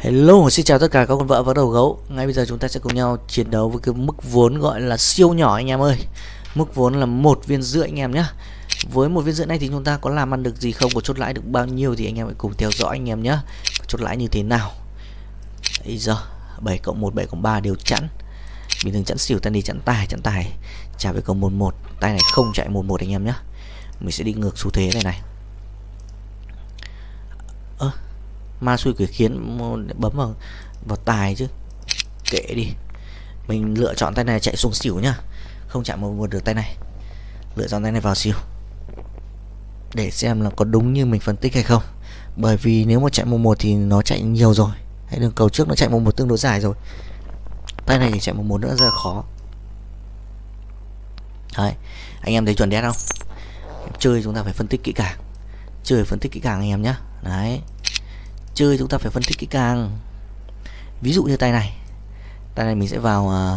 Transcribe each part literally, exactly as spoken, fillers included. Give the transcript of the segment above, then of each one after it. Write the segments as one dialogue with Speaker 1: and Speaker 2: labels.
Speaker 1: Hello, xin chào tất cả các con vợ và đầu gấu. Ngay bây giờ chúng ta sẽ cùng nhau chiến đấu với cái mức vốn gọi là siêu nhỏ anh em ơi. Mức vốn là một viên rưỡi anh em nhé. Với một viên rưỡi này thì chúng ta có làm ăn được gì không, có chốt lãi được bao nhiêu thì anh em hãy cùng theo dõi anh em nhé. Chốt lãi như thế nào? Bây giờ bảy cộng một, bảy cộng ba đều chẵn. Bình thường chẵn xỉu, ta đi chẵn tài, chẵn tài trả với cộng một một. Tay này không chạy một một anh em nhé. Mình sẽ đi ngược xu thế này này. Ơ à, ma xui quỷ khiến, bấm vào vào tài chứ, kệ đi. Mình lựa chọn tay này chạy xuống xỉu nhá, không chạm một một được tay này. Lựa chọn tay này vào xỉu để xem là có đúng như mình phân tích hay không. Bởi vì nếu mà chạy một một thì nó chạy nhiều rồi, hay đường cầu trước nó chạy một một tương đối dài rồi. Tay này thì chạy một một nữa rất là khó. Đấy, anh em thấy chuẩn đét không? Chơi chúng ta phải phân tích kỹ càng, chơi phân tích kỹ càng anh em nhé. Đấy, chơi chúng ta phải phân tích kỹ càng. Ví dụ như tay này, tay này mình sẽ vào uh,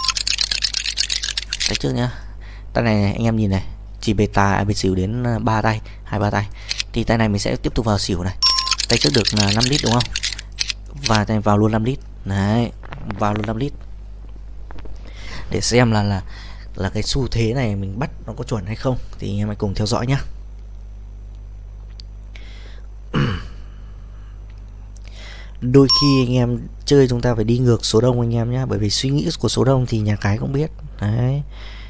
Speaker 1: tay trước nhá. Tay này anh em nhìn này, chỉ bề tài bề xỉu đến ba tay, hai ba tay, thì tay này mình sẽ tiếp tục vào xỉu này. Tay trước được là năm lít đúng không? Và tay này vào luôn năm lít. Đấy, vào luôn năm lít. Để xem là là là cái xu thế này mình bắt nó có chuẩn hay không thì anh em hãy cùng theo dõi nhá. Đôi khi anh em chơi chúng ta phải đi ngược số đông anh em nhé, bởi vì suy nghĩ của số đông thì nhà cái cũng biết. Đấy,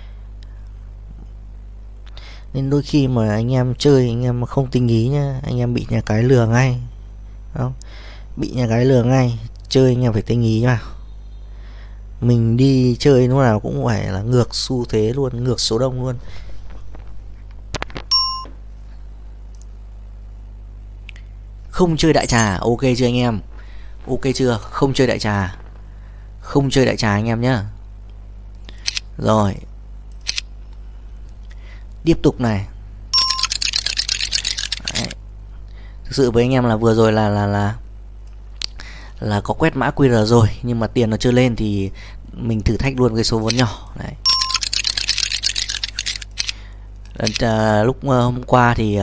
Speaker 1: nên đôi khi mà anh em chơi anh em không tinh ý nhá, anh em bị nhà cái lừa ngay, không? Bị nhà cái lừa ngay. Chơi anh em phải tinh ý vào. Mình đi chơi lúc nào cũng phải là ngược xu thế luôn, ngược số đông luôn. Không chơi đại trà, ok chưa anh em? Ok chưa? Không chơi đại trà, không chơi đại trà anh em nhá. Rồi, tiếp tục này. Đấy. Thực sự với anh em là vừa rồi là là là là có quét mã quy rờ rồi, nhưng mà tiền nó chưa lên thì mình thử thách luôn cái số vốn nhỏ. Đấy. À, lúc uh, hôm qua thì uh,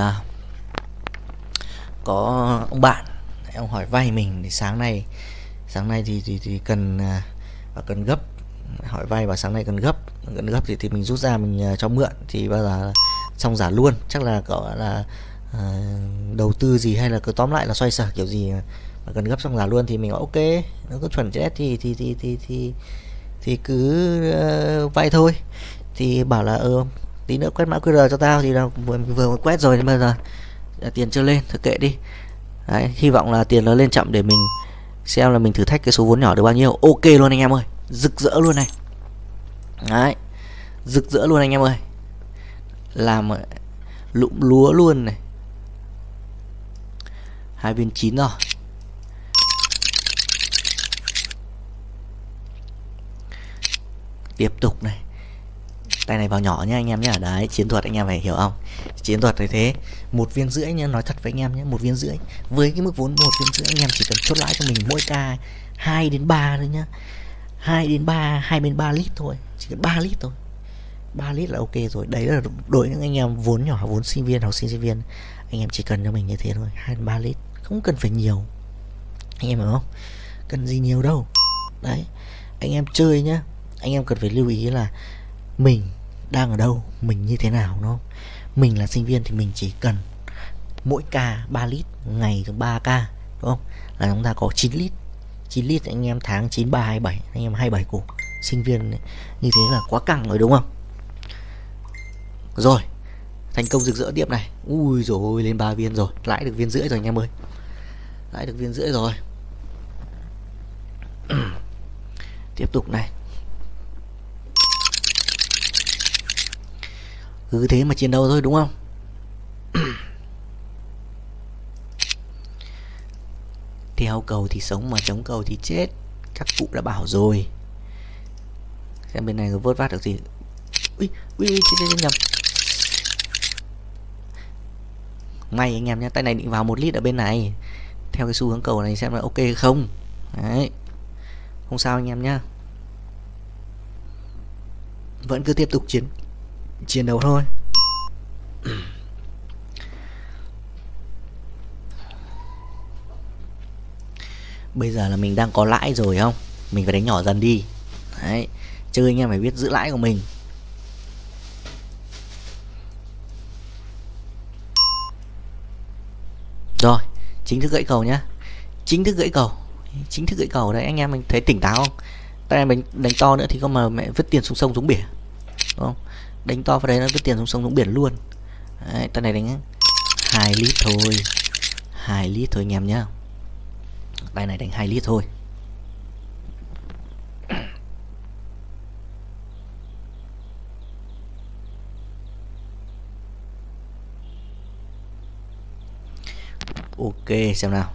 Speaker 1: có ông bạn ông hỏi vay mình thì sáng nay sáng nay thì thì, thì cần uh, cần gấp, hỏi vay và sáng nay cần gấp cần gấp thì thì mình rút ra mình uh, cho mượn, thì bao giờ xong giả luôn, chắc là có là uh, đầu tư gì hay là cứ tóm lại là xoay sở kiểu gì mà cần gấp xong giả luôn, thì mình bảo ok, nó có chuẩn chết thì thì thì thì thì thì cứ uh, vay thôi. Thì bảo là ờ tí nữa quét mã quy rờ cho tao, thì là vừa, vừa mới quét rồi nhưng bây giờ tiền chưa lên, thôi kệ đi. Đấy, hy vọng là tiền nó lên chậm để mình xem là mình thử thách cái số vốn nhỏ được bao nhiêu. Ok luôn anh em ơi, rực rỡ luôn này. Đấy, rực rỡ luôn anh em ơi, làm lụm lúa luôn này. Hai viên chín rồi. Tiếp tục này, tay này vào nhỏ nhá anh em nhé. Đấy, chiến thuật anh em phải hiểu không? Chiến thuật là thế. Một viên rưỡi nhá, nói thật với anh em nhé, một viên rưỡi với cái mức vốn một viên rưỡi anh em chỉ cần chốt lãi cho mình mỗi ca hai đến ba thôi nhá. Hai đến ba, hai đến ba lít thôi, chỉ cần ba lít thôi. ba lít là ok rồi. Đấy là đối những anh em vốn nhỏ, vốn sinh viên, học sinh sinh viên, anh em chỉ cần cho mình như thế thôi, hai đến ba lít, không cần phải nhiều. Anh em hiểu không? Cần gì nhiều đâu. Đấy, anh em chơi nhá, anh em cần phải lưu ý là mình đang ở đâu, mình như thế nào, nó mình là sinh viên thì mình chỉ cần mỗi ca ba lít, ngày ba ca đúng không, là chúng ta có chín lít. Chín lít anh em tháng chín ba hai bảy, anh em hai mươi bảy củ, sinh viên như thế là quá căng rồi đúng không? Rồi, thành công rực rỡ tiếp này. Ui rồi ôi, lên ba viên rồi, lãi được viên rưỡi rồi anh em ơi, lãi được viên rưỡi rồi. Tiếp tục này, cứ thế mà chiến đấu thôi đúng không? Theo cầu thì sống mà chống cầu thì chết, các cụ đã bảo rồi. Xem bên này có vớt vát được gì. Ui ui ui chết, chết, nhầm. May anh em nhé, tay này định vào một lít ở bên này. Theo cái xu hướng cầu này xem là ok không. Đấy, không sao anh em nhá, vẫn cứ tiếp tục chiến chiến đấu thôi. Bây giờ là mình đang có lãi rồi không, mình phải đánh nhỏ dần đi. Đấy, chơi anh em phải biết giữ lãi của mình. Rồi, chính thức gãy cầu nhá. Chính thức gãy cầu. Chính thức gãy cầu đấy, anh em mình thấy tỉnh táo không? Tay mình đánh to nữa thì có mà mẹ vứt tiền xuống sông xuống biển. Đúng không? Đánh to vào đấy nó vứt tiền xuống sông xuống biển luôn. Đấy, tay này đánh hai lít thôi. hai lít thôi anh em nhá. Tay này đánh hai lít thôi. Ok, xem nào.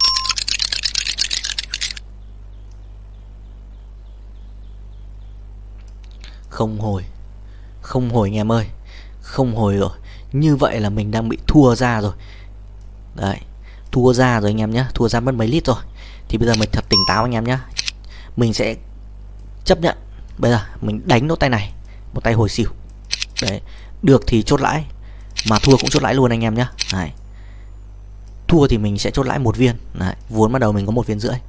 Speaker 1: Không hồi. Không hồi anh em ơi. Không hồi rồi. Như vậy là mình đang bị thua ra rồi. Đấy, thua ra rồi anh em nhé. Thua ra mất mấy lít rồi. Thì bây giờ mình thật tỉnh táo anh em nhé. Mình sẽ chấp nhận. Bây giờ mình đánh nốt tay này, một tay hồi xỉu. Đấy, được thì chốt lãi, mà thua cũng chốt lãi luôn anh em nhé. Đấy, thua thì mình sẽ chốt lãi một viên. Đấy, vốn bắt đầu mình có một viên rưỡi.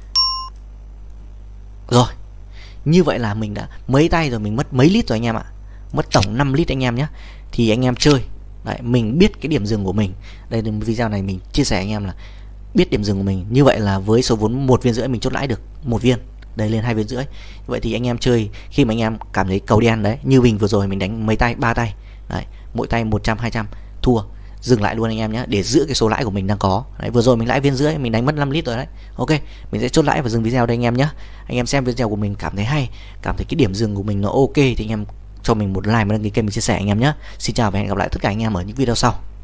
Speaker 1: Rồi, như vậy là mình đã mấy tay rồi, mình mất mấy lít rồi anh em ạ. Mất tổng năm lít anh em nhé. Thì anh em chơi, đấy, mình biết cái điểm dừng của mình. Đây là video này mình chia sẻ anh em là biết điểm dừng của mình. Như vậy là với số vốn một viên rưỡi mình chốt lãi được một viên, đây lên hai viên rưỡi. Vậy thì anh em chơi khi mà anh em cảm thấy cầu đen đấy, như mình vừa rồi mình đánh mấy tay, ba tay. Đấy, mỗi tay một trăm, hai trăm, thua, dừng lại luôn anh em nhé, để giữ cái số lãi của mình đang có. Đấy, vừa rồi mình lãi viên rưỡi, mình đánh mất năm lít rồi đấy. Ok, mình sẽ chốt lãi và dừng video đây anh em nhé. Anh em xem video của mình cảm thấy hay, cảm thấy cái điểm dừng của mình nó ok thì anh em cho mình một like và đăng ký kênh mình chia sẻ anh em nhé. Xin chào và hẹn gặp lại tất cả anh em ở những video sau.